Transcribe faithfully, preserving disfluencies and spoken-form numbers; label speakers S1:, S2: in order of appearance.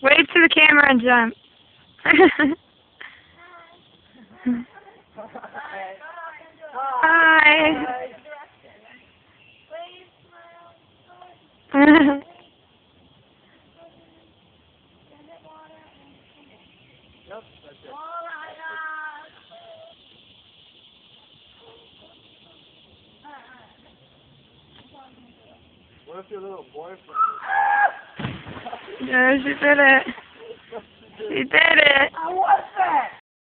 S1: Wave to the camera and jump. Hi.
S2: What if your little boyfriend?
S1: Yeah, she did it. She did it.
S2: How was that?